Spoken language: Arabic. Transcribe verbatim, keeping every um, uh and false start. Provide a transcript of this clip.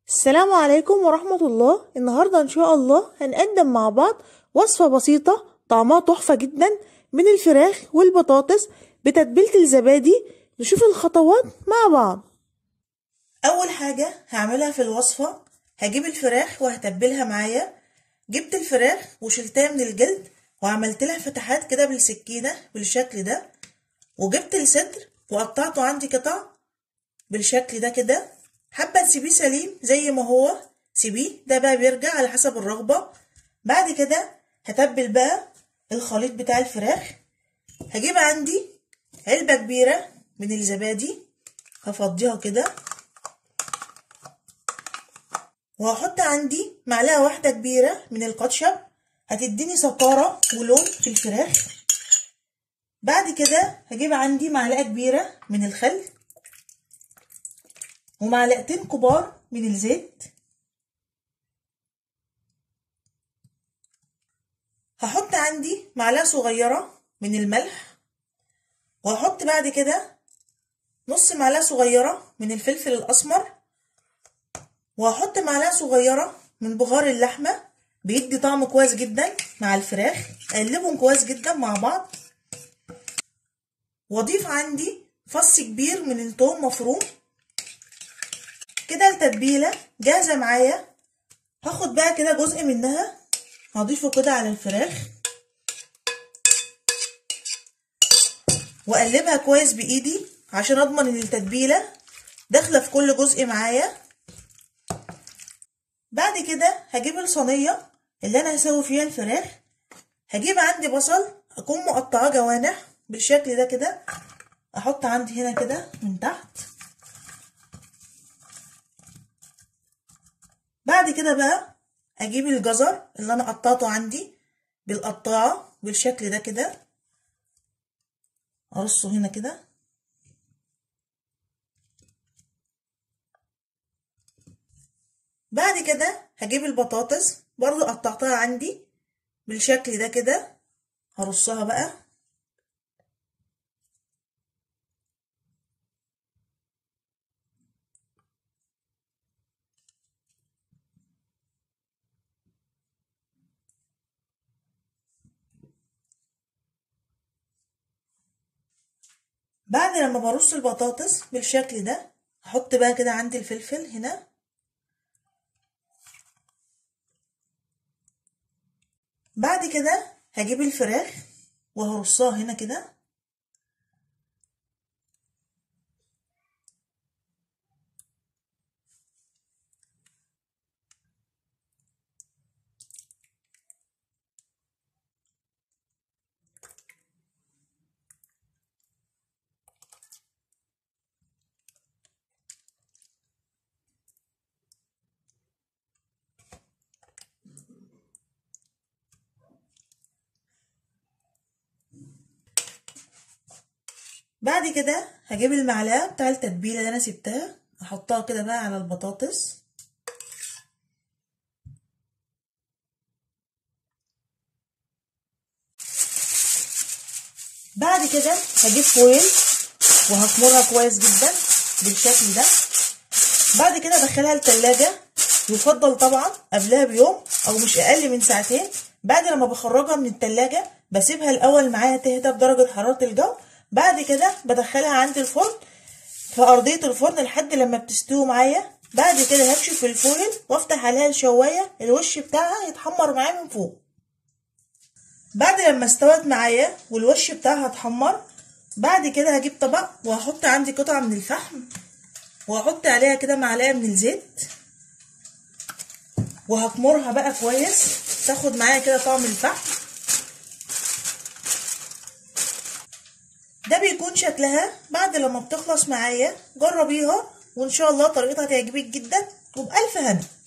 السلام عليكم ورحمة الله. النهاردة إن شاء الله هنقدم مع بعض وصفة بسيطة طعمها تحفة جدا من الفراخ والبطاطس بتتبيلة الزبادي. نشوف الخطوات مع بعض. أول حاجة هعملها في الوصفة هجيب الفراخ وهتبلها معايا. جبت الفراخ وشلتها من الجلد وعملت لها فتحات كده بالسكينة بالشكل ده، وجبت الصدر وقطعته عندي قطع بالشكل ده كده. حابة تسيبيه سليم زي ما هو سيبيه، ده بقى بيرجع على حسب الرغبة. بعد كده هتبل بقى الخليط بتاع الفراخ. هجيب عندي علبة كبيرة من الزبادي هفضيها كده، وهحط عندي معلقة واحدة كبيرة من الكاتشب هتديني صفارة ولون في الفراخ. بعد كده هجيب عندي معلقة كبيرة من الخل ومعلقتين كبار من الزيت. هحط عندي معلقة صغيرة من الملح، وهحط بعد كده نص معلقة صغيرة من الفلفل الأسمر، وهحط معلقة صغيرة من بهار اللحمة بيدي طعم كويس جدا مع الفراخ. اقلبهم كويس جدا مع بعض، واضيف عندي فص كبير من الثوم مفروم. كده التتبيلة جاهزة معايا. هاخد بقى كده جزء منها هضيفه كده على الفراخ واقلبها كويس بايدي عشان اضمن ان التتبيلة داخلة في كل جزء معايا. بعد كده هجيب الصينية اللي انا هسوي فيها الفراخ. هجيب عندي بصل اكون مقطعاه جوانح بالشكل ده كده، احط عندي هنا كده من تحت. بعد كده بقى اجيب الجزر اللي انا قطعته عندي بالقطاعة بالشكل ده كده، ارصه هنا كده. بعد كده هجيب البطاطس برضو قطعتها عندي بالشكل ده كده، هرصها بقى. بعد لما برص البطاطس بالشكل ده هحط بقى كده عندي الفلفل هنا. بعد كده هجيب الفراخ وهرصها هنا كده. بعد كده هجيب المعلقة بتاع التتبيلة اللي انا سبتها احطها كده بقى على البطاطس. بعد كده هجيب فويل وهخمرها كويس جدا بالشكل ده. بعد كده ادخلها التلاجة، يفضل طبعا قبلها بيوم او مش اقل من ساعتين. بعد لما بخرجها من التلاجة بسيبها الاول معايا تهدى بدرجة حرارة الجو. بعد كده بدخلها عند الفرن في ارضية الفرن لحد لما بتستوي معايا. بعد كده هكشف الفويل وافتح عليها الشواية، الوش بتاعها يتحمر معايا من فوق. بعد لما استوت معايا والوش بتاعها اتحمر، بعد كده هجيب طبق وهحط عندي قطعة من الفحم وهحط عليها كده معلقة من الزيت وهكمرها بقى كويس تاخد معايا كده طعم الفحم. ده بيكون شكلها بعد لما بتخلص معايا. جربيها وان شاء الله طريقتها تعجبك جدا وبألف هنا.